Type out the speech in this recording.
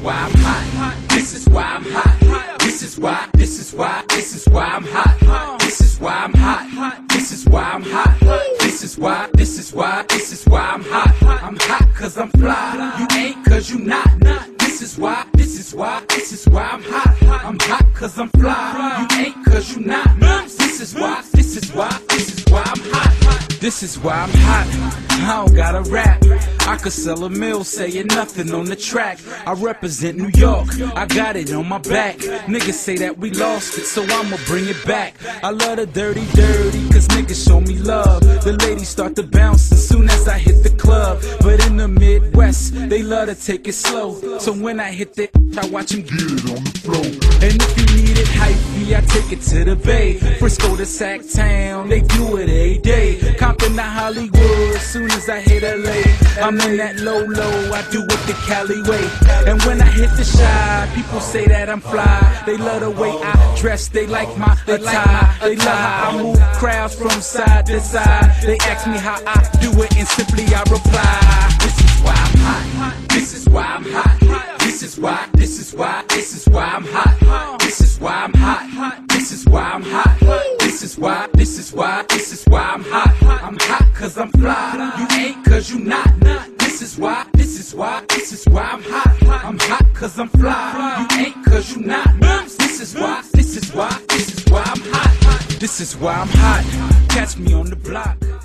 why I'm hot. This is why I'm hot. This is why I'm hot. This is why I'm hot. This is why I'm hot. This is why I'm hot. I'm hot cause I'm fly. You ain't cause you not. This is why I'm hot. I'm hot cause I'm fly. You ain't cause you not. This is why I'm hot. This is why I'm hot. I don't gotta rap. I could sell a mill saying nothing on the track. I represent New York, I got it on my back. Niggas say that we lost it, so I'ma bring it back. I love the dirty, cause niggas show me love. The ladies start to bounce as soon as I hit the club. But in the Midwest, they love to take it slow. So when I hit that, I watch them get it on the floor. And if you need it hypey, I take it to the Bay. Frisco to Sac Town, they do it every day. Compton to Hollywood, soon as I hit LA. I'm in that low, I do it the Cali way. And when I hit the Shy, people say that I'm fly. They love the way I dress, they like my attire. They love how I move crowds from side to side. They ask me how I do it, and simply I reply, this is why I'm hot. This is why I'm hot. This is why I'm hot. This is why I'm hot. This is why I'm hot. This is why I'm hot. I'm hot cause I'm fly. You ain't cause you not. This is why I'm hot. I'm hot cause I'm fly. You ain't cause you not. This is why I'm hot. This is why I'm hot. Catch me on the block.